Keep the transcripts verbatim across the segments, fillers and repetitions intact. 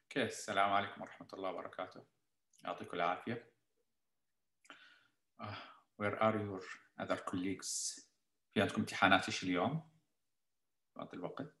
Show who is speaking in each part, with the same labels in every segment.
Speaker 1: اوكي، السلام عليكم ورحمة الله وبركاته. يعطيكم العافية. uh, Where are your other colleagues؟ في عندكم امتحانات ايش اليوم؟ في هذا الوقت؟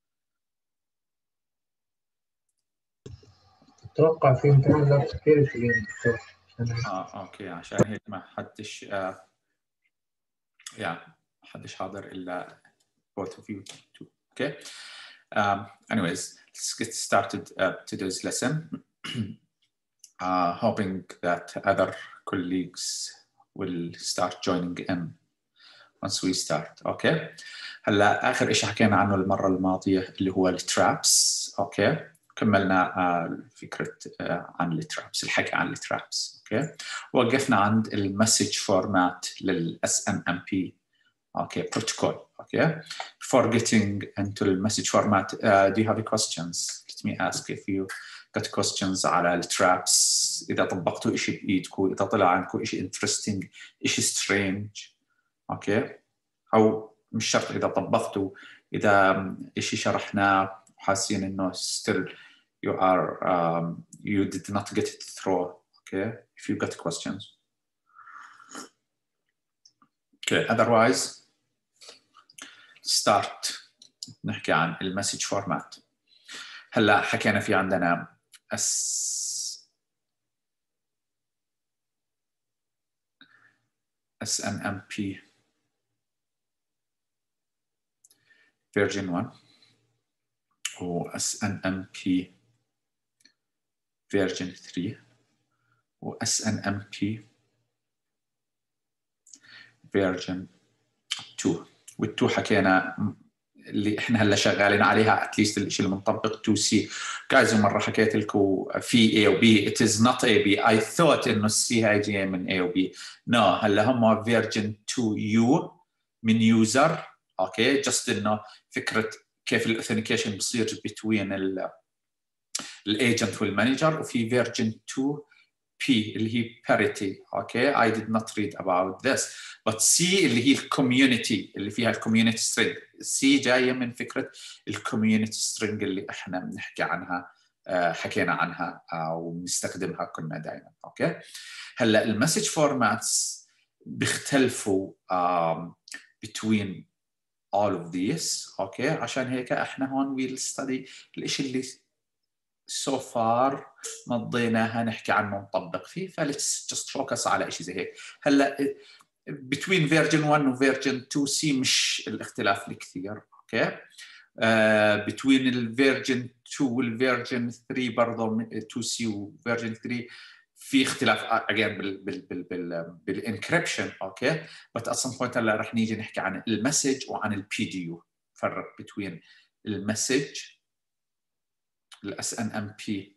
Speaker 2: أتوقع في امتحان لاب سكيورتي اليوم دكتور.
Speaker 1: اه اوكي، عشان هيك ما حدش آه يعني ما حدش حاضر إلا both of you too. Okay. Um, anyways, let's get started uh, today's lesson. uh, hoping that other colleagues will start joining in once we start. اوكي. هلا اخر شيء حكينا عنه المره الماضيه اللي هو الترابس. اوكي. كملنا uh, فكره uh, عن الترابس، الحكي عن الترابس. اوكي. وقفنا عند المسج فورمات للاس ان ام بي. اوكي بروتوكول. اوكي. Before getting into the message format, uh, do you have any questions? Let me ask if you got questions على الترابس. اذا طبقتوا شيء بايدكم، اذا طلع عندكم شيء interesting، شيء strange. اوكي. او مش شرط اذا طبقتوا، اذا شيء شرحناه وحاسين انه still you are um, you did not get it through. Okay, if you got questions. Okay, otherwise start نحكي عن المسج فورمات. هلا حكينا في عندنا اس اس ان ام بي version one و اس ان ام بي version three و اس ان ام بي version two. وال2 حكينا اللي احنا هلا شغالين عليها اتليست الشيء اللي بنطبق تو سي. جايز مره حكيت لكم في A و B. It is not A B. I thought انه السي هاي جايه من A و B. No, هلا هم version two U من يوزر. اوكي. جست انه فكره كيف الاوثنتيكيشن بصير between الايجنت والمانجر. وفي version two P اللي هي parity. اوكي. I did not read about this. but C اللي هي الكوميونتي اللي فيها الكوميونتي سترينج. C جايه من فكره الكوميونتي سترينج اللي احنا بنحكي عنها، حكينا عنها وبنستخدمها كنا دائما. اوكي. هلا المسج فورماتس بيختلفوا um, between all of these. اوكي. عشان هيك احنا هون we'll study الشيء اللي so far مضيناها نحكي عنه ونطبق فيه. فلتس just focus على شيء زي هيك. هلا between version one و version two C مش الاختلاف الكثير. اوكي. uh, between ال version two وال version three برضه two C و version three في اختلاف again بال بال بال بال بالانكربشن. اوكي. but at some point هلا رح نيجي نحكي عن المسج وعن البي دي يو. فرق between المسج الاس ان ام بي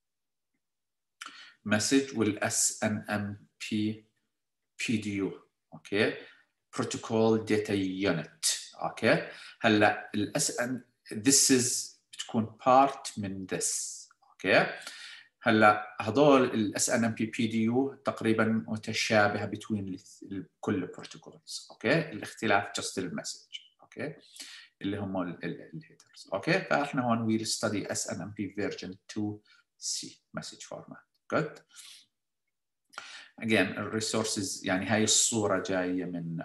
Speaker 1: مسج والاس ان ام بي بي دي يو. اوكي. بروتوكول داتا يونت. اوكي. هلا الاس ان this is بتكون part من this. اوكي. هلا هذول الاس ان ام بي بي دي يو تقريبا متشابهه بين كل البروتوكولز. اوكي. الاختلاف just المسج. اوكي. اللي هم الهيدرز. اوكي. فاحنا هون ويل ستدي اس ان ام بي version two C message format. good. again الريسورسز يعني هاي الصوره جايه من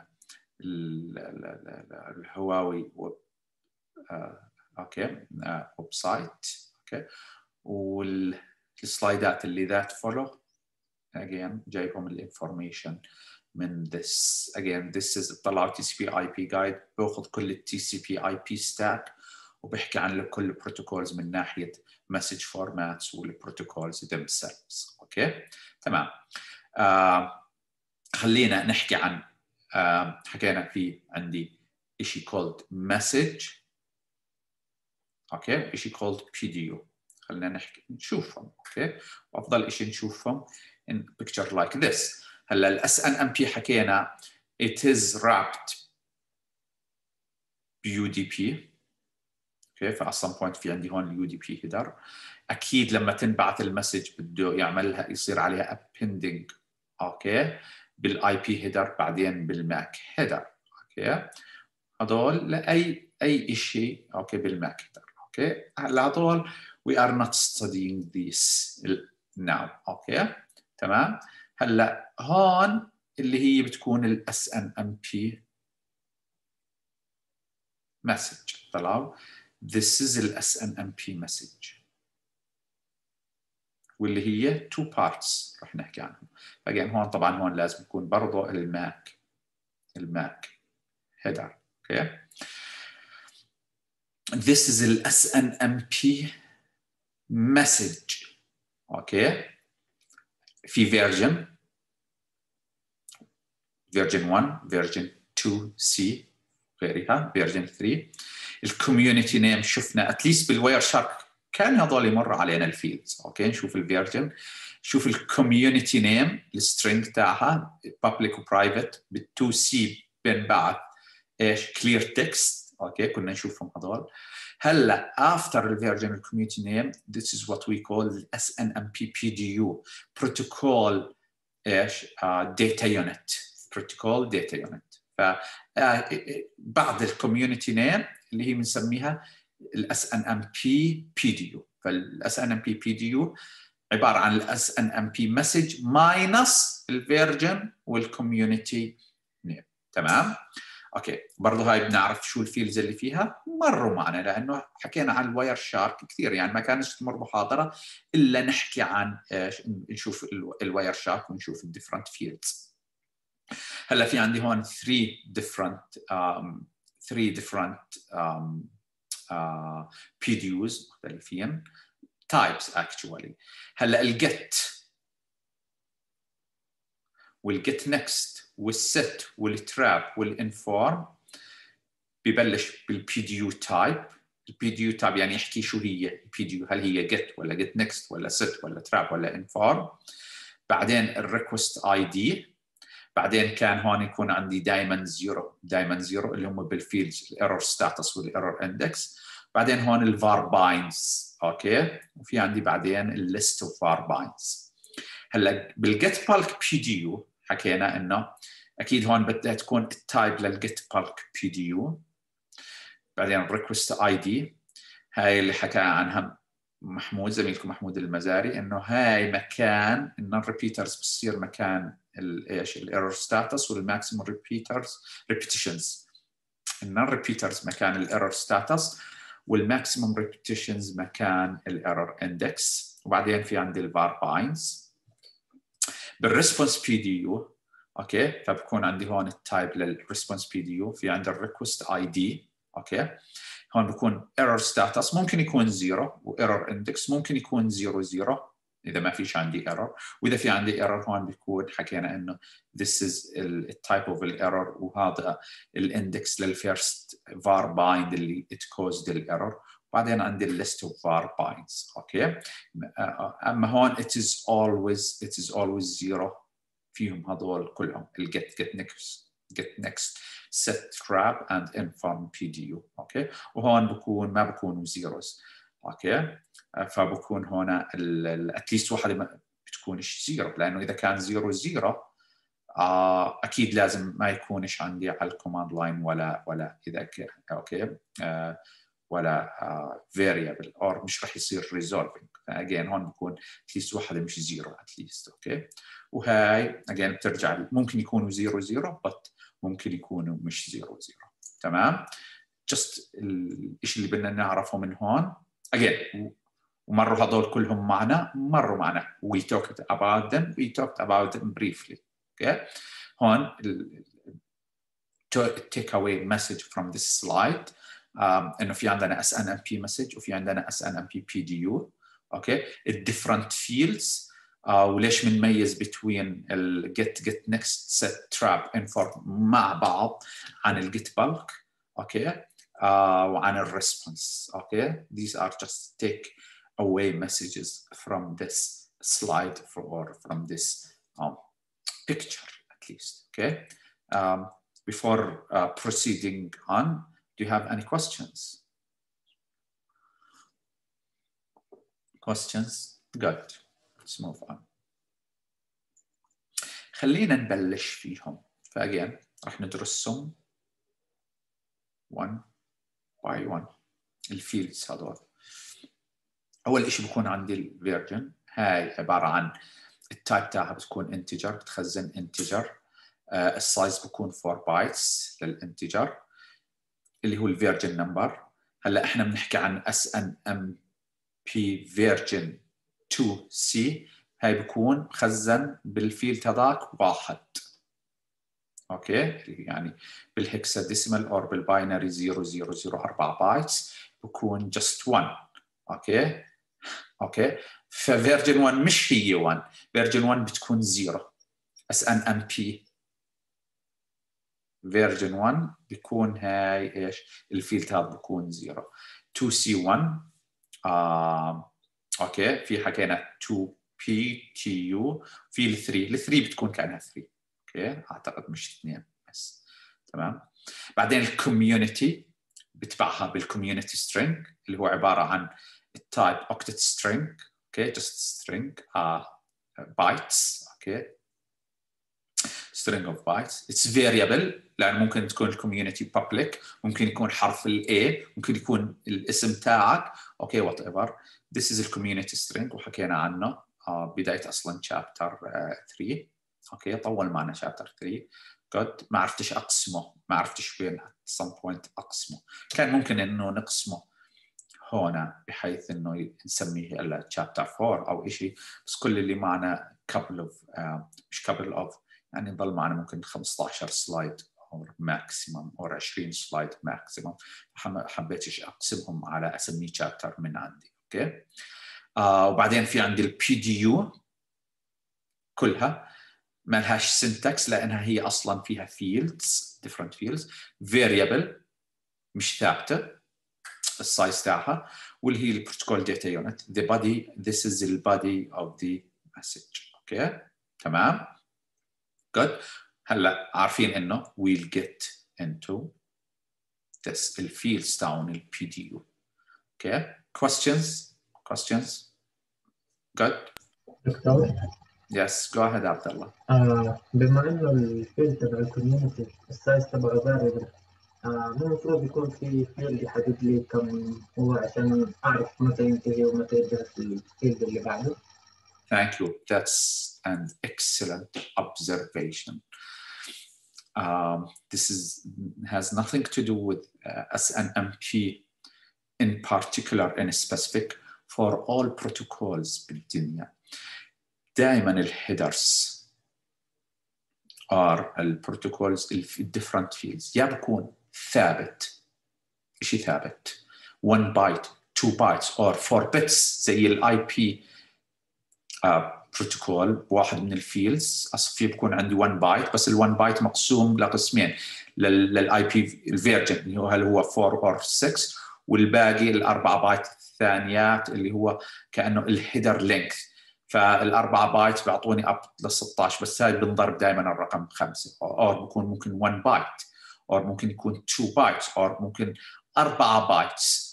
Speaker 1: الهواوي ويب اوكي ويب سايت. اوكي. والسلايدات اللي ذات فولو again جايبهم الانفورميشن من this. again this is طلعوا تي سي بي اي بي جايد باخذ كل التي سي بي اي بي ستاك وبحكي عن كل البروتوكولز من ناحيه مسج فورماتس والبروتوكولز themselves. اوكي. تمام. آه خلينا نحكي عن آه حكينا في عندي شيء called message. اوكي. شيء called بي دي يو. خلينا نحكي نشوفهم. اوكي. وافضل شيء نشوفهم in picture like this. هلا الاس ان ام بي حكينا it is wrapped بيو دي بي. اوكي. ف at some point في عندي هون اليو دي بي هيدر. اكيد لما تنبعث المسج بده يعملها يصير عليها appending. اوكي. بالاي بي هيدر بعدين بالماك هيدر. اوكي. هذول لاي اي شيء. اوكي. بالماك هيدر. اوكي. هلا هذول we are not studying this now. اوكي تمام. هلا هون اللي هي بتكون ال إس إن إم بي message. طلعوا this is ال إس إن إم بي message واللي هي two parts رح نحكي عنهم. again هون طبعا هون لازم يكون برضه الماك الماك header. okay this is ال إس إن إم بي message. اوكي في version version one version two C غيرها version three. الكوميونتي نيم شفنا اتليست بالواير شارك كان هذول يمر علينا الفيلدز. اوكي نشوف الفيرجن شوف الكوميونتي نيم السترينج تاعها public وبرايفت بالتو سي بين بعض ايش كلير تكست. اوكي كنا نشوفهم هذول. هلا after الفيرجن الكوميونتي نيم this is what we call إس إن إم بي بي دي يو protocol ايش data unit protocol data unit. ف بعض الكوميونتي نيم اللي هي بنسميها الاس ان ام بي بي دي يو. فالاس ان ام بي بي دي يو عباره عن الاس ان ام بي مسج ماينس الفيرجن والكوميونتي نيم. تمام. اوكي برضه هاي بنعرف شو الفيلدز اللي فيها مروا معنا لانه حكينا عن الواير شارك كثير يعني ما كانش تمر محاضره الا نحكي عن ايش نشوف الواير شارك ونشوف الديفرنت فيلدز. هلا في عندي هون three different um, three different um, uh, بي دي يوز مختلفين types actually. هلا الجيت والجيت نكست والست والتراب والانفورم ببلش بالبي دي يو تايب. البي دي يو تايب يعني يحكي شو هي البي دي يو، هل هي جيت ولا جيت نكست ولا ست ولا تراب ولا انفورم. بعدين الريكوست اي دي. بعدين كان هون يكون عندي دائما زيرو دائما زيرو اللي هم بالفيلدز الايرور ستاتس والايرور اندكس. بعدين هون الفار باينز. اوكي وفي عندي بعدين الليست اوف فار باينز. هلا بالجيت بالك بي دي يو حكينا انه اكيد هون بدها تكون التايب للجيت بالك بي دي يو. بعدين الريكوست اي دي هاي اللي حكى عنها محمود زميلكم محمود المزاري انه هاي مكان النون ريبيترز بتصير مكان ايش الايرور ستاتس والماكسيموم ريبيترز ريبيتيشنز. النون ريبيترز مكان الايرور ستاتس والماكسيموم ريبيتيشنز مكان الايرور اندكس. وبعدين في عندي الفار باينز. بالريسبونس بي دي يو اوكي فبكون عندي هون التايب للريسبونس بي دي يو. في عندي الريكوست اي دي. اوكي هون بكون error status ممكن يكون زيرو و error index ممكن يكون زيرو زيرو اذا ما فيش عندي error. واذا في عندي error هون بيكون حكينا انه this is the type of error وهذا الاندكس للفيرست var bind اللي it caused the error. بعدين عندي list of var binds. اوكي اما هون it is always it is always zero فيهم هذول كلهم الجيت get next get next set trap and inform بي دي يو. اوكي وهون بكون ما بكونوا زيروز. اوكي فبكون هنا اتليست واحده ما بتكونش زيرو لانه اذا كان زيرو زيرو آه اكيد لازم ما يكونش عندي على الكوماند لاين ولا ولا اذا ك... اوكي آه ولا فاريبل uh, اور مش راح يصير ريزولفينج. اجين هون بكون اتليست واحده مش زيرو اتليست. اوكي وهاي اجين بترجع ممكن يكونوا زيرو زيرو بس ممكن يكونوا مش زيرو زيرو. تمام جست الشيء اللي بدنا نعرفه من هون اجين ومروا هذول كلهم معنا مروا معنا we talked about them we talked about them briefly. اوكي هون take away message from this slide Um, انه في عندنا إس إن إم بي message وفي عندنا إس إن إم بي بي دي يو. اوكي الديفرنت فيلدز uh, وليش بنميز between ال get get next set trap inform مع بعض عن ال get bulk. اوكي uh, وعن ال response. اوكي these are just take away messages from this slide for, or from this um, picture at least. Okay um, before uh, proceeding on, do you have any questions? Questions? Good. Let's move on. خلينا نبلش فيهم. فأجين راح ندرسهم one by one. الفيلدز هذول. اول شيء بكون عندي الفيرجن، هاي عباره عن التايب تاعها بتكون انتجر، بتخزن انتجر. آه السايز بكون أربعة بايتس للانتجر اللي هو الفيرجن نمبر. هلا احنا بنحكي عن اس ان ام بي فيرجن تو سي، هاي بكون مخزن بالفيلد هذاك واحد. اوكي، يعني بالهكساديسيمال او بالباينري صفر صفر صفر أربعة بايتس بكون just واحد. اوكي اوكي ففيرجن واحد مش هي واحد، فيرجن واحد بتكون صفر. اس ان ام بي فيرجن واحد بيكون هاي ايش الفيلد هذا بكون صفر. تو سي واحد آه، اوكي في حكينا تو بي تي يو. في ال ثري، ال ثري بتكون كانها ثري. اوكي اعتقد مش اثنين بس. تمام. بعدين الكوميونتي بتبعها بالكوميونتي سترينج اللي هو عباره عن التايب اوكتت سترينج. اوكي جست سترينج بايتس. اوكي string of bytes. It's variable لأن ممكن تكون الكوميونتي public، ممكن يكون حرف ال A، ممكن يكون الاسم تاعك. اوكي وات ايفر. This is الكوميونتي string وحكينا عنه آه بداية اصلا chapter ثري. اوكي طول معنا chapter ثري. good. ما عرفتش اقسمه، ما عرفتش وين at some point اقسمه. كان ممكن انه نقسمه هنا بحيث انه نسميه الا chapter فور او شيء، بس كل اللي معنا couple of آه مش couple of يعني نضل معنا ممكن خمسة عشر سلايد او ماكسيمم او عشرين سلايد ماكسيمم. حبيتش اقسمهم على اسمي شابتر من عندي. اوكي آه وبعدين في عندي البي دي يو كلها ما لهاش سنتكس لانها هي اصلا فيها فيلدز different fields variable مش ثابته السايز تاعها، واللي هي البروتوكول داتا يونت the body this is the body of the message. اوكي تمام good. هلا عارفين انه we'll get into this الفيلدز تاعون ال بي دي يو. اوكي questions questions good.
Speaker 2: دكتور
Speaker 1: yes go ahead عبد الله.
Speaker 2: آه بما انه الفيلد تبع الكوميونتي السايز تبعه فاريبل، آه مو المفروض يكون في فيلد يحدد لي كم هو عشان اعرف متى ينتهي ومتى يبدا الفيلد اللي بعده؟
Speaker 1: Thank you. That's an excellent observation. Um, this is has nothing to do with uh, S N M P in particular and specific for all protocols بالدنيا. دائما الهيدرز are البروتوكولز في different fields يا بكون ثابت شيء ثابت one byte two bytes or four bits زي الاي بي بروتوكول بواحد من الفيلدز اصلا بيكون عندي one بايت بس ال one بايت مقسوم لقسمين للاي بي الفيرجن اللي هو هل هو فور or سكس والباقي الاربع بايت الثانيات اللي هو كانه الهيدر لينث. فالاربعه بايت بيعطوني اب ل ستة عشر بس هاي بنضرب دائما الرقم خمسه او بكون ممكن one بايت او ممكن يكون two بايت او ممكن أربعة بايتس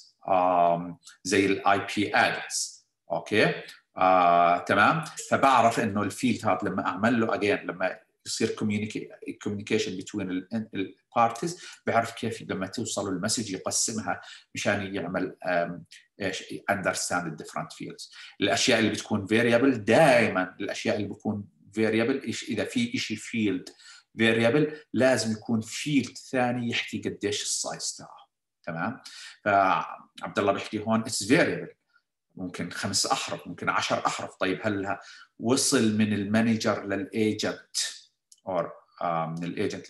Speaker 1: زي الاي بي ادرس. اوكي آه، تمام. فبعرف انه الفيلد هذا لما اعمل له اجين لما يصير كوميونيكيشن بين البارتيز بعرف كيف لما توصل المسج يقسمها مشان يعمل ايش اندرستاند الديفرنت فيلدز. الاشياء اللي بتكون فاريبل دائما الاشياء اللي بتكون فاريبل اذا في شيء فيلد فاريبل لازم يكون فيلد ثاني يحكي قديش السايز تاعه. تمام. فعبد الله بيحكي هون اتس فاريبل ممكن خمس احرف ممكن عشر احرف. طيب هل وصل من المانجر للايجنت او من الايجنت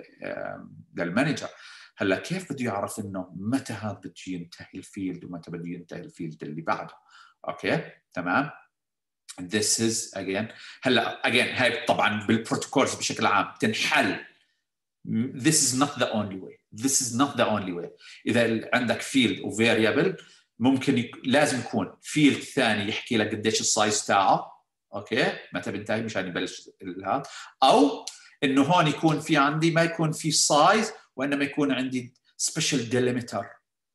Speaker 1: للمانجر هلا كيف بده يعرف انه متى هذا بده ينتهي الفيلد ومتى بده ينتهي الفيلد اللي بعده؟ اوكي تمام. This is again هلا again هاي طبعا بالبروتوكولز بشكل عام تنحل. This is not the only way. This is not the only way. اذا عندك فيلد وفاريبل ممكن يك... لازم يكون فيلد ثاني يحكي لك قديش السايز تاعه. اوكي متى بنتهي مشان يبلش هذا، او انه هون يكون في عندي ما يكون في سايز وانما يكون عندي سبيشال ديليمتر.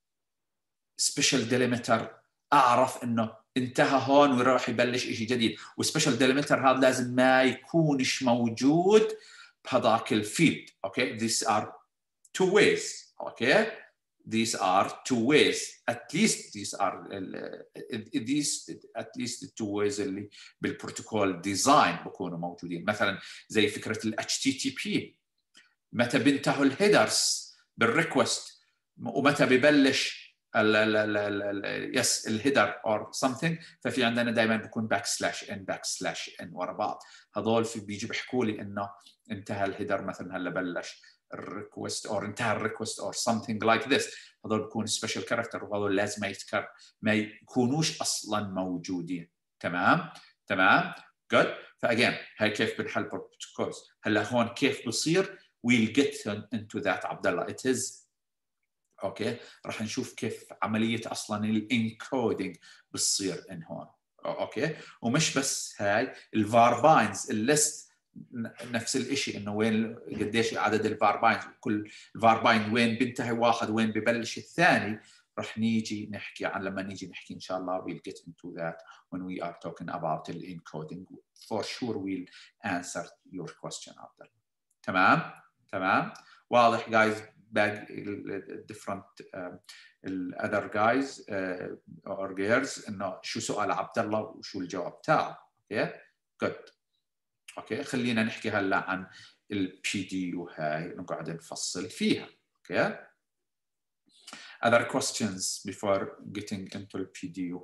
Speaker 1: سبيشال ديليمتر اعرف انه انتهى هون ويروح يبلش شيء جديد، وسبيشال ديليمتر هذا لازم ما يكونش موجود بهذاك الفيلد. اوكي these are two ways. اوكي these are two ways. At least these are uh, these at least the two ways اللي بالبروتوكول ديزاين بكونوا موجودين. مثلا زي فكرة ال إتش تي تي بي، متى بينتهوا الهيدرز بالريكوست ومتى ببلش ال ال ال ال يس الهيدر or something. ففي عندنا دائما بيكون باك سلاش ان باك سلاش ان ورا بعض. هذول في بيجي بيحكوا لي انه انتهى الهيدر مثلا هلا بلش الريكوست او انتهى الريكوست or something like this. هذول بيكون سبيشال كاركتر وهذول لازم ما يتكر ما يكونوش اصلا موجودين. تمام تمام جود. فاجين هاي كيف بنحل بروتوكولز. هلا هون كيف بصير we'll get into that عبد الله. it is اوكي راح نشوف كيف عمليه اصلا الانكودينج بتصير ان هون. اوكي ومش بس هاي الفارباينز الليست نفس الشيء، انه وين قديش عدد الفارباينز، كل الفارباين وين بينتهي واحد وين ببلش الثاني. راح نيجي نحكي عن لما نيجي نحكي ان شاء الله we'll get into that when we are talking about the encoding. For sure we'll answer your question after. تمام تمام واضح guys. باقي different uh, other guys uh, or girls انه شو سؤال عبد الله وشو الجواب تاعه. اوكي جود. اوكي خلينا نحكي هلا عن البي دي يو هاي نقعد نفصل فيها. اوكي other questions before getting into the P D U.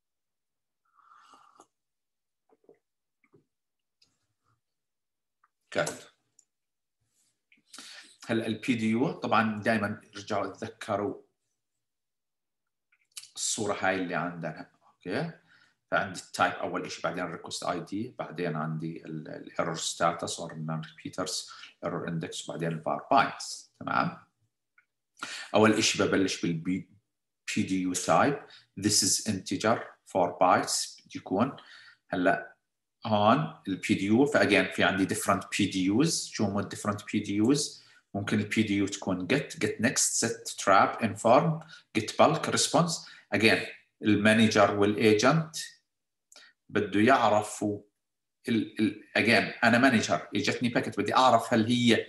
Speaker 1: good. هلا البي دي يو طبعا دائما رجعوا تذكروا الصوره هاي اللي عندنا. اوكي فعندي التايب اول شيء، بعدين الريكوست اي دي، بعدين عندي الايرور ستاتس اور النون ريبيترز ايرور اندكس، وبعدين الفار باينز. تمام اول شيء ببلش بالبي بي دي يو تايب. this is integer four bytes يكون. هلا هون البي دي يو فاجين في عندي different بي دي يوز. شو هم different بي دي يوز؟ ممكن البي دي يو تكون get get next set trap inform get bulk response. again المانجر والايجنت بده يعرفوا again انا مانجر اجتني باكت بدي اعرف هل هي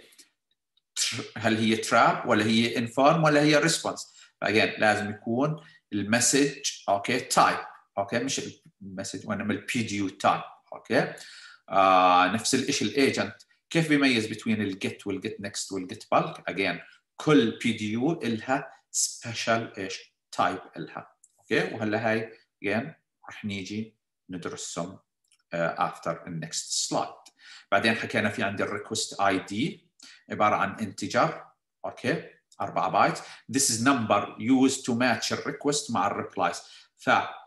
Speaker 1: هل هي trap ولا هي inform ولا هي response. فاجين لازم يكون المسج اوكي تايب. اوكي مش المسج وانما البي دي يو تايب. اوكي آه نفس الشيء الايجنت كيف بيميز بين الجيت والجيت نكست والجيت بالك. اجين كل بي دي يو لها سبيشال ايش تايب لها. اوكي وهلا هاي اجين رح نيجي ندرسهم افتر النكست سلايد. بعدين حكينا في عندي الريكوست اي دي عباره عن انتجر. اوكي أربعة بايت. this is number used to match الريكوست مع الريبلايز. ف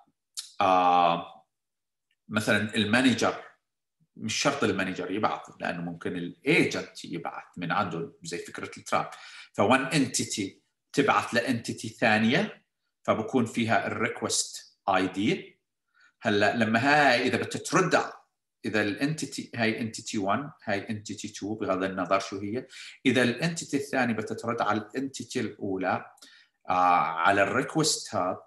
Speaker 1: آه مثلا المانجر مش شرط المانجر يبعث، لانه ممكن الايجنت يبعث من عنده زي فكره التراب. فون انتيتي تبعث لانتيتي ثانيه فبكون فيها الريكوست اي دي. هلا لما هاي اذا بدك ترد اذا الانتيتي هاي انتيتي واحد هاي انتيتي اثنين بغض النظر شو هي، اذا الانتيتي الثانيه بدها ترد على الانتيتي الاولى آه على الريكوست هذا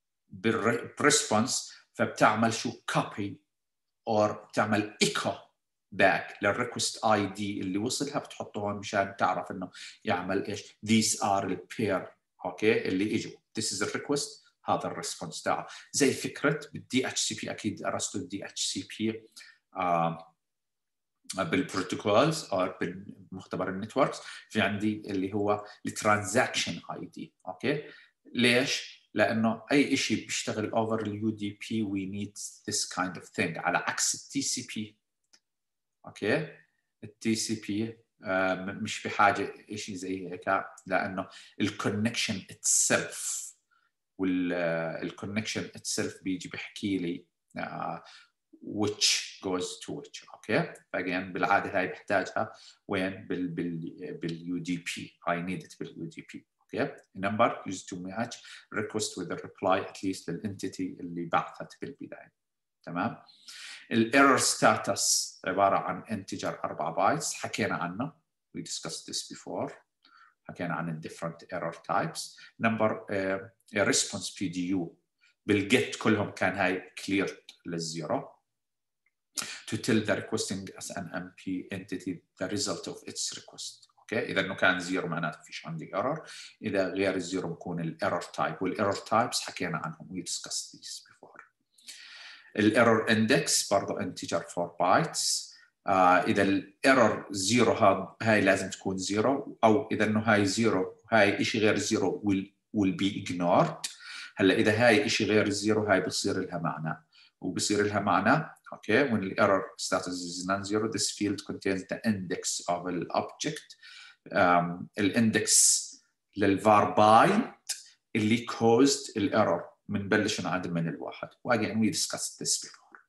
Speaker 1: بالريسبونس، فبتعمل شو كوبي او بتعمل ايكو باك للريكوست اي دي اللي وصلها، بتحطه هون مشان تعرف انه يعمل ايش these are البير اوكي اللي اجوا this is the request هذا الريسبونس تاعه. زي فكره بالدي اتش سي بي، اكيد درستوا الدي اتش سي بي آه بالبروتوكولز او بمختبر النتوركس. في عندي اللي هو الترانزاكشن اي دي. اوكي ليش؟ لانه اي شيء بيشتغل اوفر اليو دي بي وي نيد ذس كايند اوف ثينج، على عكس التي سي بي. اوكي التي سي بي مش بحاجه شيء زي هيك، لانه الكونكشن اتسلف والكونكشن اتسلف بيجي بيحكي لي uh, which goes to which. اوكي فاجين بالعاده هاي بحتاجها وين بال بال باليو دي بي. I need it باليو دي بي. اوكي number used to match request with the reply at least للانتيتي اللي بعثت بالبدايه. تمام الايرور ستاتس عباره عن انتجر أربعة بايتس حكينا عنه we discussed this before. حكينا عن ال different error types. number uh, response بي دي يو بالجيت كلهم كان هاي cleared للزيرو to tell the requesting as an M P entity the result of its request. اوكي. اذا انه كان زيرو معناته فيش عندي ايرور، اذا غير الزيرو بكون الايرور تايب، والايرور تايبس حكينا عنهم وي ديسكس ذيس بيفور. الايرور اندكس برضه انتجر أربعة بايتس. آه اذا الايرور زيرو هاي لازم تكون زيرو، او اذا انه هاي زيرو هاي شيء غير زيرو will, will be ignored. هلا اذا هاي شيء غير الزيرو هاي بصير لها معنى، وبصير لها معنى اوكي when the error status is non-zero this field contains the index of the object. um, الاندكس للvar byte اللي caused الايرور بنبلش نعد من الواحد. واجين we discussed this before.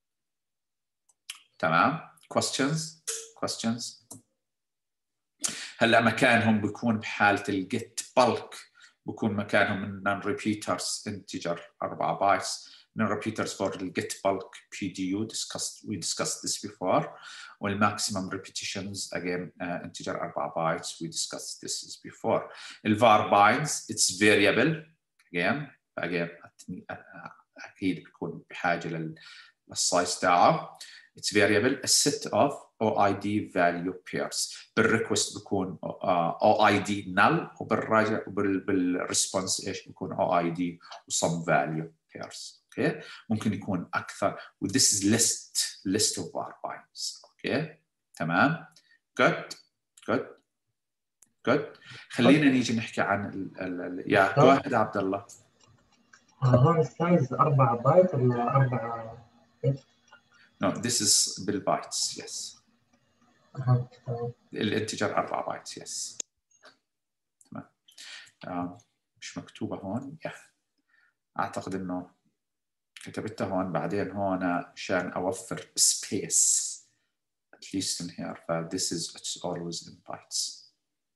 Speaker 1: تمام. questions questions هلا مكانهم بيكون بحاله الجيت bulk بكون مكانهم من non repeaters integer أربعة بايتس non repeaters for the get bulk P D U discussed we discussed this before. Well maximum repetitions again uh, integer أربعة bytes we discussed this before. The var binds it's variable again again اكيد بيكون بحاجه للسايز تاعه. it's variable a set of O I D value pairs. بالريكوست بيكون uh, O I D null وبالراجع وبالريسبونس ايش بيكون O I D و some value pairs. اوكي okay. ممكن يكون اكثر و this is list list of var binds. اوكي okay. تمام. good good good. خلينا نيجي نحكي عن ال ال يا واحد عبد الله.
Speaker 2: هون السايز أربعة بايت ولا أربعة؟
Speaker 1: No, this is بالبايتس. yes.
Speaker 2: أها.
Speaker 1: الانتجر أربعة بايتس. yes. تمام. آه. مش مكتوبة هون. yeah. أعتقد إنه كتبتها هون بعدين هون عشان أوفر space at least in here. ف this is it's always in bytes.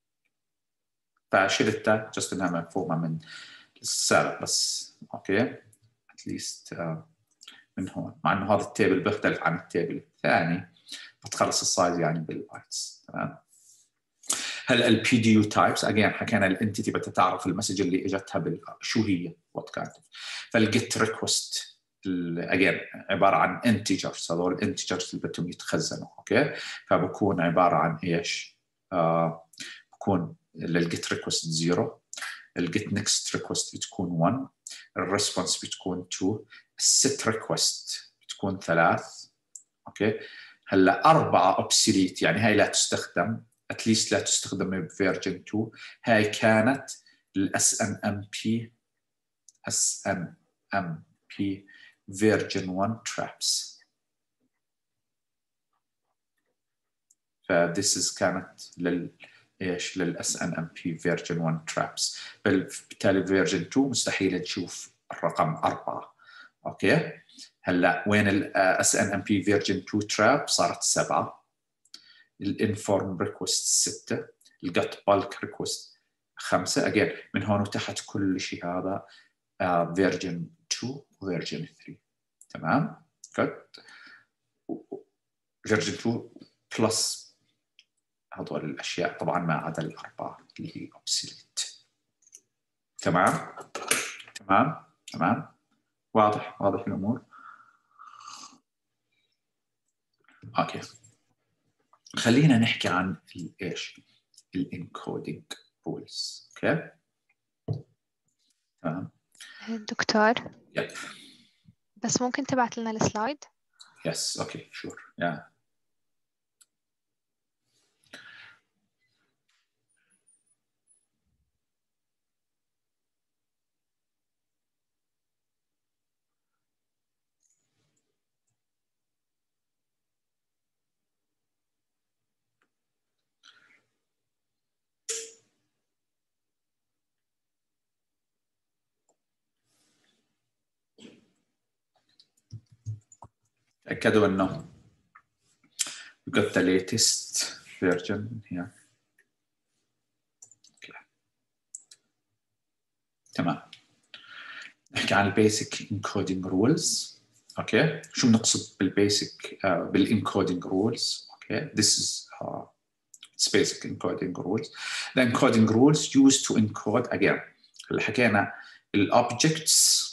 Speaker 1: فشلتها just إنها مفهومة من السابق بس. أوكي. at least uh, من هون مع إنه هذا التيبل بيختلف عن التيبل الثاني بتخلص السايز يعني بالبايتس. تمام. هلا ال P D U types again حكينا الانتيتي بدها تعرف المسج اللي اجتها بال شو هي what kind of. فالجيت ريكوست again عباره عن integers. هذول الانتجرز اللي بدهم يتخزنوا. اوكي. فبكون عباره عن ايش؟ آه بكون للجيت ريكوست زيرو، الجيت نيكست ريكوست بتكون واحد، الريسبونس بتكون اثنين، الست ريكوست بتكون ثلاث. اوكي. هلا أربعة obsolete يعني هاي لا تستخدم اتليست لا تستخدم بفيرجن اثنين. هاي كانت الاس ان ام بي اس ان ام بي فيرجن واحد traps. ف this is كانت لل ايش للاس ان ام بي فيرجن واحد traps. بالتالي فيرجن اثنين مستحيل نشوف الرقم أربعة. اوكي. هلا وين الاس ان ام بي فيرجن اثنين تراب صارت سبعة، الانفورم ريكوست ستة، الجت بالك ريكوست خمسة. اجين من هون وتحت كل شيء هذا فيرجن اثنين وفيرجن ثلاثة. تمام. جت فيرجن اثنين بلس هذول الاشياء طبعا ما عدا الاربعه اللي هي اوبسيليت. تمام تمام تمام. واضح واضح الامور. اوكي. خلينا نحكي عن ايش الانكودينج رولز. اوكي. تمام.
Speaker 3: دكتور.
Speaker 1: يب.
Speaker 3: بس ممكن تبعت لنا السلايد؟
Speaker 1: يس اوكي شور. يا تأكدوا انه we got the latest version here. okay. تمام. نحكي عن البيسك encoding rules. اوكي. شو بنقصد بالبيسك uh, بالencoding rules؟ اوكي. this is uh, it's basic encoding rules. The encoding rules used to encode again اللي حكينا الobjects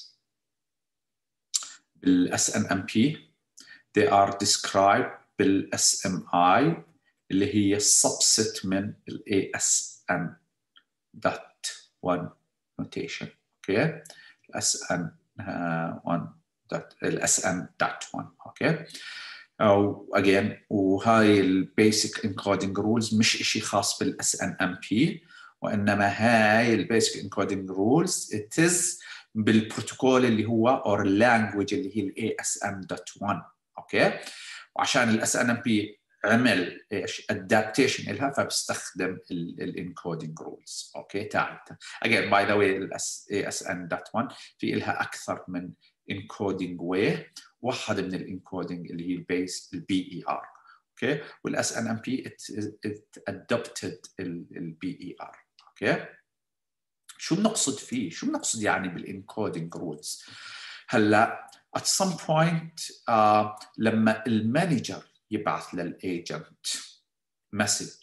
Speaker 1: بال S N M P they are described بال S M I اللي هي subset من ال إيه إس إن dot one notation. اوكي ال إس إن one dot ال إس إن dot one. اوكي او again وهاي البيسك انكودينج رولز مش شيء خاص بال إس إن إم بي، وانما هاي البيسك انكودينج رولز it is بالبروتوكول اللي هو or اللانجوج اللي هي ال إيه إس إن dot one. اوكي وعشان ال إس إن إم بي عمل ايش adaptation لها فبستخدم الانكودينج رولز. اوكي تاعتها again by the way ال إيه إس إن dot one في لها اكثر من encoding way. واحد من الانكودينج اللي هي البيس البي اي ار. اوكي والاس ان ام بي adopted البي اي ار. اوكي شو بنقصد فيه؟ شو بنقصد يعني بالانكودينج رولز؟ هلا at some point uh, لما المانجر يبعث للايجنت مسج،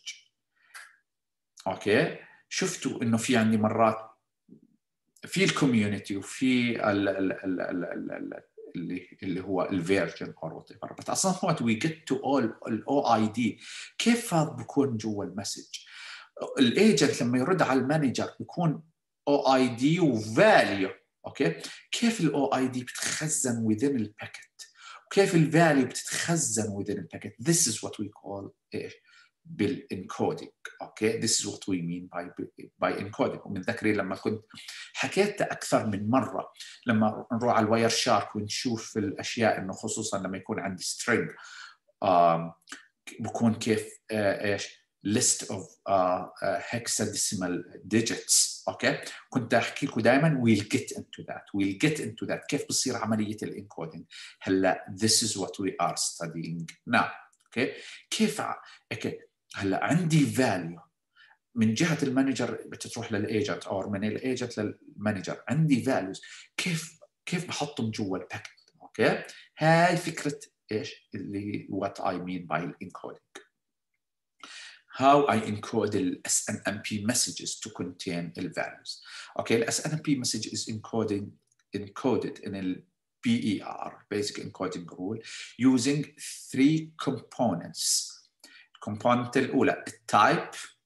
Speaker 1: اوكي شفتوا انه في عندي مرات في الكوميونتي وفي ال ال ال ال ال ال اللي اللي هو الفيرجن اور وات ايفر، بس اصلا وقت وي جيت تو اول الاو اي دي كيف هذا بكون جوا المسج؟ الايجنت لما يرد على المانجر بيكون او اي دي وفاليو. اوكي كيف الاو اي دي بتخزن within الباكيت وكيف الفاليو بتتخزن within الباكيت؟ this is what we call ايش بالانكودينج. اوكي this is what we mean by by encoding. ومن ذكري لما كنت حكيت اكثر من مره لما نروح على الواير شارك ونشوف الاشياء انه خصوصا لما يكون عندي string آه بكون كيف آه ايش list of uh, uh, hexadecimal digits. اوكي كنت احكي لكم دائما we'll get into that we'll get into that كيف بتصير عمليه الانكودينج. هلا this is what we are studying now. اوكي كيف اوكي هلا عندي فاليو من جهه المانجر بتروح للايجنت او من الايجنت للمانجر، عندي فاليوز كيف كيف بحطهم جوا الباكت. اوكي هاي فكره ايش اللي what I mean by encoding. How I encode the إس إن إم بي messages to contain the values. Okay, the إس إن إم بي message is encoding encoded in the بي إي آر basic encoding rule using three components. الكومبوننت الأولى التايب،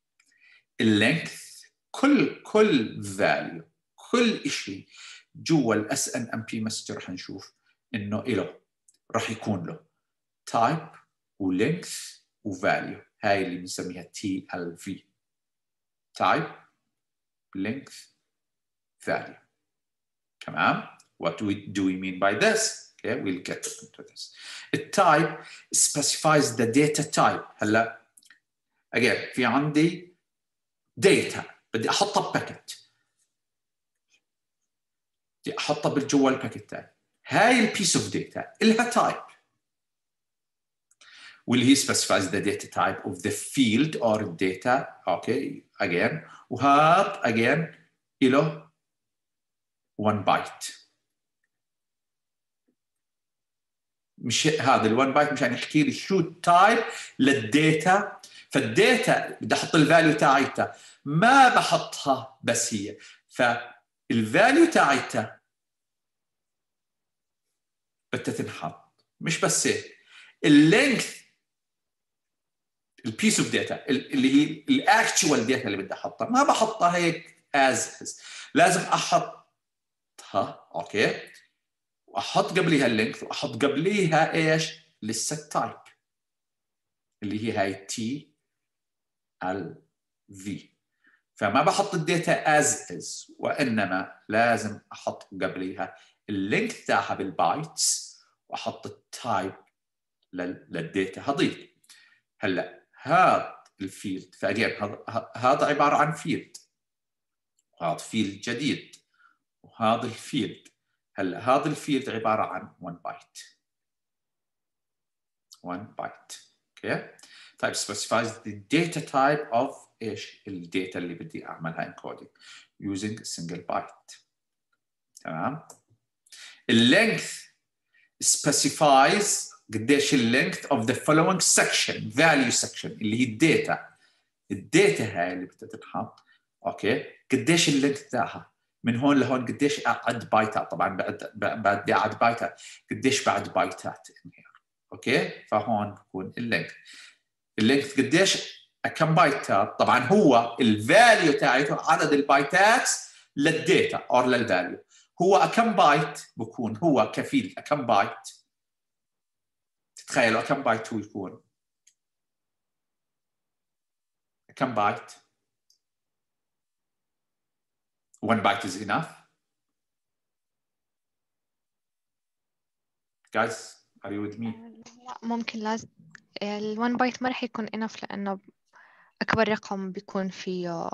Speaker 1: اللينث، كل كل value كل شيء جوا ال إس إن إم بي message راح نشوف إنه إله راح يكون له تايب ولينث وفاليو. هاي اللي بنسميها تي إل في type length value. تمام؟ What do we, do we mean by this? Okay, we'll get into this. The type specifies the data type. هلا again في عندي data بدي احطها بباكيت، بدي احطها بالجوا الباكيت تاعي. هاي البيس اوف داتا لها type واللي هي specifies the data type of the field or data. okay again وهذا again له one byte. مش هذا ال one byte مشان يحكي لي شو التايب للداتا. فالداتا بدي احط الفاليو تاعتها ما بحطها بس هي، فالفاليو تاعتها بدها تنحط مش بس هيك. اللينث البيس اوف داتا اللي هي الاكتشوال داتا اللي بدي احطها ما بحطها هيك از از، لازم احطها اوكي واحط قبليها اللينث واحط قبليها ايش للست تايب اللي هي هاي تي ال في. فما بحط الداتا از از وانما لازم احط قبليها اللينث تاعها بالبايتس واحط التايب للداتا هذيك. هلا هذا الفيلد فاجين هذا عباره عن فيلد وهذا فيلد جديد وهذا الفيلد. هلا هذا الفيلد عباره عن one byte one byte. اوكي طيب specifies the data type of ايش الداتا اللي بدي اعملها encoding using a single byte. تمام. اللينث specifies قديش اللينث of the following section value section اللي هي الداتا. الداتا هاي اللي بدها تنحط اوكي قديش اللينث تاعها من هون لهون قديش اعد بايتات. طبعا بعد بعد اعد بايتات قديش بعد بايتات انهير. اوكي فهون بكون اللينث. اللينث قديش كم بايتات. طبعا هو الفاليو تاعته عدد البايتات للديتا او للفاليو. هو كم بايت بكون هو كفيل كم بايت؟ تتخيلوا كم بايت هو يكون؟ كم بايت؟ one byte is enough. Guys, are you with me?
Speaker 3: لا ممكن لازم ال one byte ما راح يكون enough لأنه أكبر رقم بيكون فيه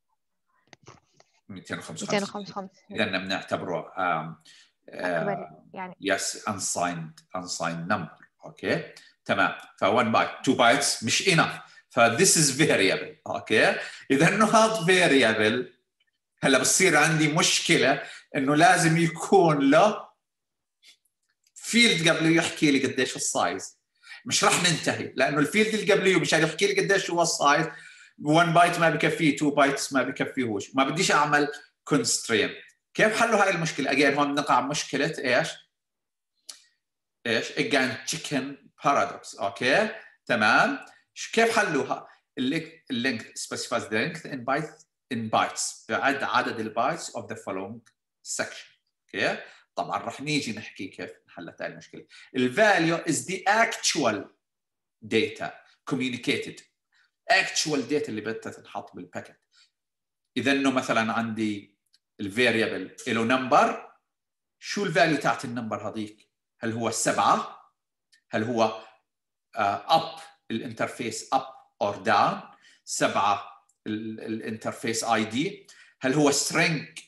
Speaker 1: مئتين وخمسة
Speaker 3: مئتين
Speaker 1: وخمسين.
Speaker 3: وخمسة وخمسين
Speaker 1: إذا بنعتبره um,
Speaker 3: أكبر
Speaker 1: uh,
Speaker 3: يعني.
Speaker 1: yes unsigned unsigned number. اوكي تمام. ف one byte two bytes مش enough. ف this is variable. اوكي إذا إنه هذا variable هلا بصير عندي مشكلة إنه لازم يكون له فيلد قبله يحكي لي قديش السايز. مش راح ننتهي لانه الفيلد اللي قبليه مشان يحكي لي قديش هو السايز one بايت ما بكفيه two بايتس ما بكفيهوش. ما بديش اعمل كونسترين. كيف حلوا هاي المشكله؟ اجين هون نقع مشكله ايش؟ ايش؟ اجين تشيكن بارادوكس. اوكي تمام. كيف حلوها؟ اللينك سبيسيفايز ذا لينث ان بايت ان بايتس بعد عدد البايتس اوف ذا فولوينج سكشن. اوكي طبعا رح نيجي نحكي كيف حلت هاي المشكله. الفاليو is the actual data communicated actual data اللي بدها تنحط بالباكت. اذا انه مثلا عندي الفاريبل له نمبر، شو الفاليو تاعت النمبر هذيك؟ هل هو سبعة؟ هل هو اب الانترفيس اب اور داون؟ سبعة الانترفيس اي دي؟ هل هو string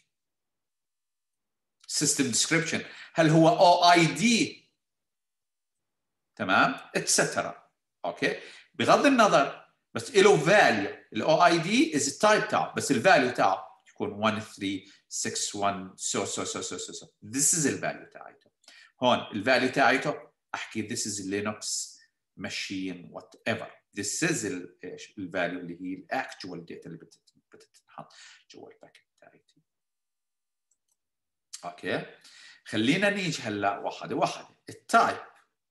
Speaker 1: system description؟ هل هو او اي دي؟ تمام اتسترا. اوكي بغض النظر بس له فاليو. الاو اي دي از التايب تاعه بس الفاليو تاعه يكون one three six one so so so so so so this is الفاليو تاعته. هون الفاليو تاعته احكي this is Linux machine whatever this is ايش الفاليو اللي هي الاكتوال داتا اللي بتتحط جوا الباكيت تاعتي. اوكي خلينا نيجي هلا واحده واحده. التايب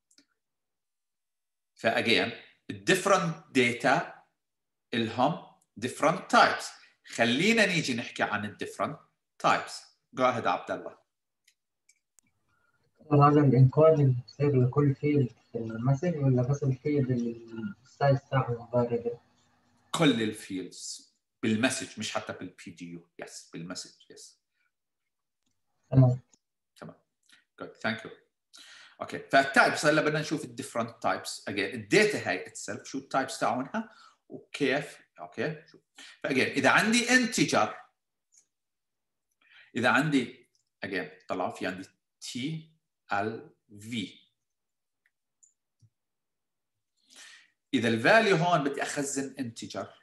Speaker 1: فاجين الديفرنت داتا الهم different types. خلينا نيجي نحكي عن الديفرنت تايبس. جو اهيد عبد الله.
Speaker 2: هذا الانكودنج بصير لكل فيلد في المسج ولا بس الفيلد اللي السايز تاعه فاريبل؟
Speaker 1: كل الفيلدز بالمسج مش حتى بالبي دي يو. يس بالمسج يس.
Speaker 2: تمام
Speaker 1: تمام جود ثانك يو. اوكي فالتايبس هلا بدنا نشوف الديفرنت تايبس. اجين الداتا هاي اتسلف شو التايبس تاعونها وكيف. اوكي شوف فاجين اذا عندي انتجر اذا عندي اجين طلع في عندي تي ال في. اذا الفاليو هون بدي اخزن انتجر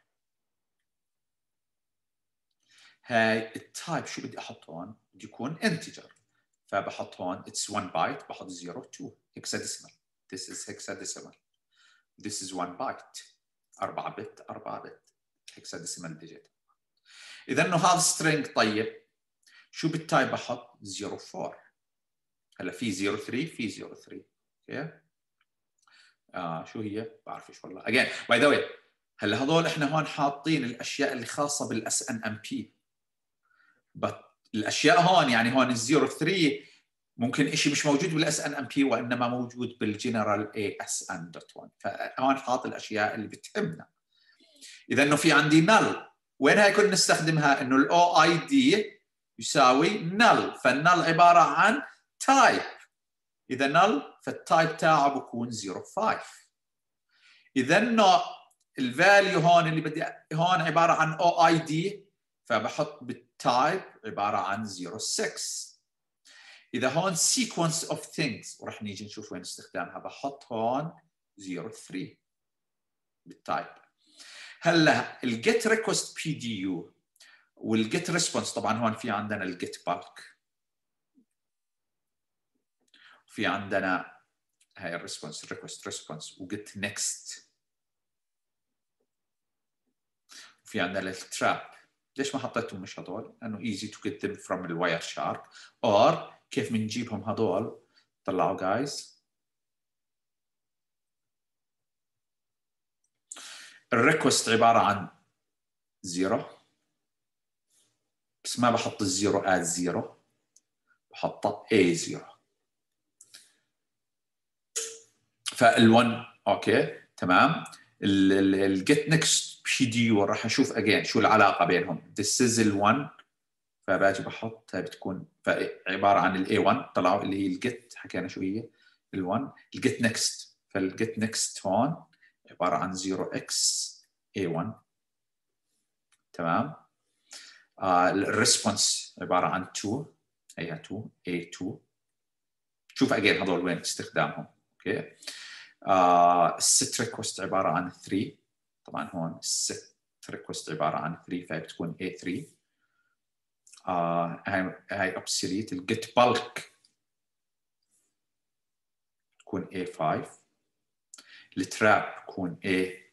Speaker 1: هاي التايب شو بدي احط هون؟ بدي يكون انتجر فبحط هون اتس one byte بحط zero two hexadecimal. This is hexadecimal. This is one byte أربعة بت أربعة بت hexadecimal digit. إذا إنه هذا string طيب شو بالتايب بحط zero four. هلا في zero three في zero three. اوكي آه شو هي؟ بعرفش والله. again by the way هلا هذول احنا هون حاطين الاشياء اللي خاصه بالاس ان ام بي. بس الاشياء هون يعني هون الزيرو ثري ممكن شيء مش موجود بالاس ان ام بي وانما موجود بالجنرال اي اس ان دوت واحد. فهون حاط الاشياء اللي بتهمنا. اذا انه في عندي نل وين هاي كنا نستخدمها؟ انه الاو اي دي يساوي نل. فالنل عباره عن تايب. اذا نل فالتايب تاعه بكون زيرو فايف. اذا انه الفاليو هون اللي بدي هون عباره عن او اي دي فبحط بالتايب عباره عن زيرو سكس. اذا هون sequence of things ورح نيجي نشوف وين استخدامها بحط هون زيرو ثري بالتايب. هلا الجيت ريكوست بي دي يو والجيت ريسبونس طبعا هون في عندنا الجيت بالك في عندنا هاي الريسبونس ريكوست ريسبونس وجيت نيكست في عندنا التراب. ليش ما حطيتهم مش هدول؟ لانه easy to get them from the wire shark. or كيف بنجيبهم هدول؟ طلعوا جايز الريكوست عباره عن زيرو، بس ما بحط الزيرو از زيرو، بحطه اي زيرو. فال1 اوكي تمام. الجيت نكست بشي ديو راح اشوف اجين شو العلاقه بينهم. this is ال1 فباجي بحط، هاي بتكون عباره عن الاي واحد طلعوا اللي هي الجيت، حكينا شو هي ال1. الجيت نكست، فالجيت نكست هون عباره عن زيرو اكس اي واحد تمام. آه الريسبونس عباره عن اثنين، هي اثنين اي اثنين. شوف اجين هذول وين استخدامهم. اوكي. آه الست ريكوست عباره عن ثلاثة، طبعا هون الست ريكوست عباره عن ثلاثة فبتكون اي ثلاثة. آه هاي هاي obsolete. الجيت بالك تكون اي خمسة. التراب تكون اي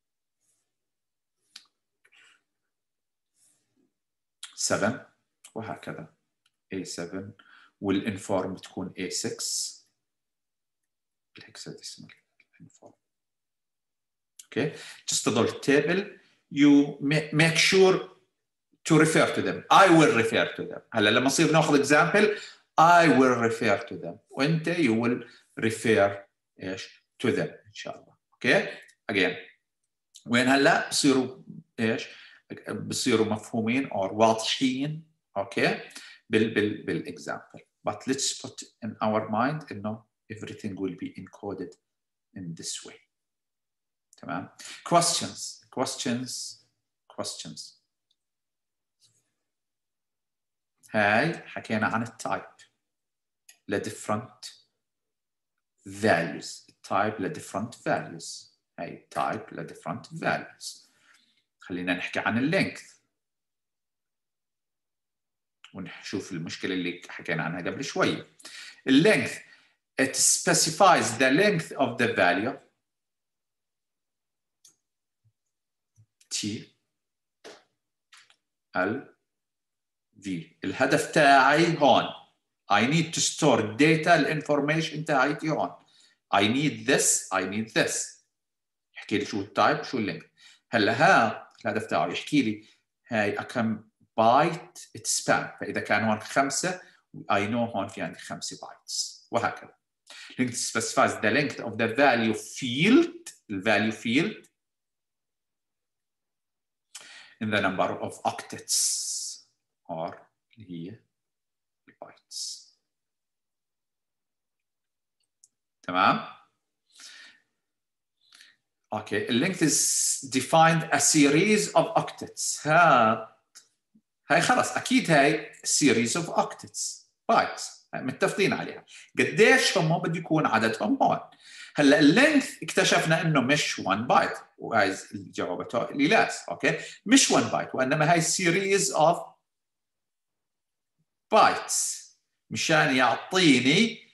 Speaker 1: سبعة وهكذا اي سبعة. والانفورم تكون اي ستة بالهكساديسمال انفورم. اوكي. just the table you make sure to refer to them. I will refer to them. هلا لما نصير ناخذ example I will refer to them وانت you will refer ايش to them ان شاء الله. اوكي. again وين هلا بصيروا ايش بصيروا مفهومين او واضحين. اوكي. بال بال بالاكزامبل. but let's put in our mind انه everything will be encoded in this way. تمام. questions questions questions. هاي حكينا عن التايب ل different values. التايب ل different values. هاي تايب ل different values. خلينا نحكي عن اللينث ونشوف المشكلة اللي حكينا عنها قبل شوي. اللينث it specifies the length of the value T L V. الهدف تاعي هون I need to store data الانفورميشن تاعتي هون. I need this I need this. يحكي لي شو التايب شو اللينك. هلا ها الهدف تاعه يحكي لي هاي كم بايت سبان. فاذا كان هون خمسه I know هون في عندي خمسه بايتس وهكذا. length specifies the length of the value field the value field in the number of octets or اللي هي البايتس. تمام. اوكي. اللينث is defined a series of octets. ها هاي خلص اكيد هاي series of octets بايتس متفقين عليها. قديش هم بده يكون عددهم هون. هلا اللينث اكتشفنا انه مش واحد بايت وهاي جوابته اللي لاس. اوكي. مش واحد بايت وانما هاي series of بايتس مشان يعطيني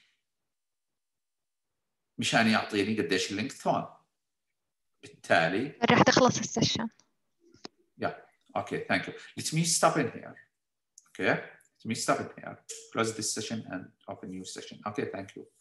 Speaker 1: مشان يعطيني قديش اللينث هون. بالتالي
Speaker 3: راح تخلص السيشن.
Speaker 1: Yeah. Okay. Thank you. Let me stop in here. Okay. Let me stop in here. Close this session and open new session. Okay. Thank you.